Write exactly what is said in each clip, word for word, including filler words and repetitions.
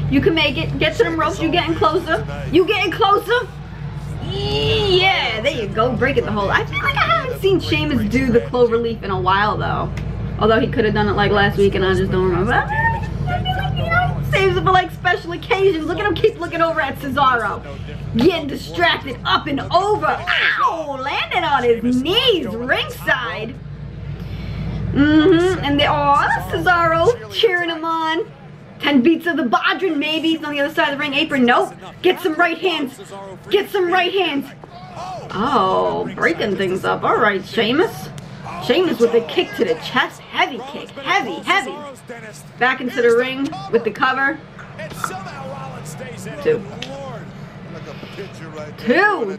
You can make it. Get to them ropes. You getting closer. You getting closer. Yeah, there you go. Break it the whole. I feel like I haven't seen Sheamus do the clover leaf in a while though. Although he could have done it like last week and I just don't remember. I feel like, you know, saves it for like special occasions. Look at him keep looking over at Cesaro. Getting distracted up and over. Ow! Landing on his knees ringside. Mm-hmm. And they oh, Cesaro cheering him on. Ten beats of the Bodhrán, maybe. He's on the other side of the ring apron. Nope. Get some right hands. Get some right hands. Oh, breaking things up. All right, Sheamus. Sheamus with a kick to the chest. Heavy kick. Heavy, heavy. Back into the ring with the cover. Two. Two.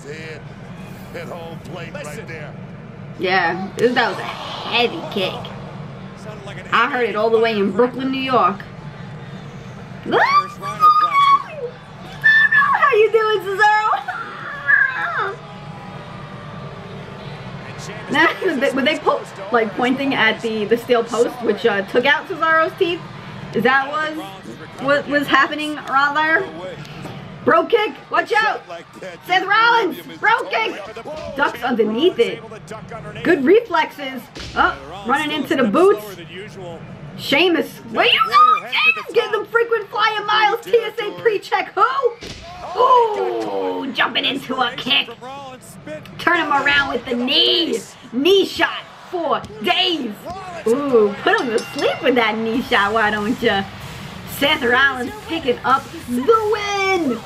Yeah, that was a heavy kick. I heard it all the way in Brooklyn, New York. Cesaro! How you doing, Cesaro? Now, were they po like pointing at the the steel post, which uh, took out Cesaro's teeth? Is that was what was happening around there? Bro kick, watch out! Seth Rollins, bro kick! Ducks underneath it. Good reflexes. Oh, running into the boots. Sheamus, where you going? Sheamus getting them frequent flyer miles. T S A pre-check. Who? Ooh, jumping into a kick. Turn him around with the knees. Knee shot for days. Ooh, put him to sleep with that knee shot. Why don't you? Seth Rollins picking up the win.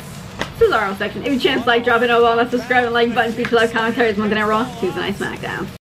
Cesaro section. If you chance like, drop it over, let's subscribe and like button, feature live commentaries, Monday Night Raw, Tuesday Night SmackDown.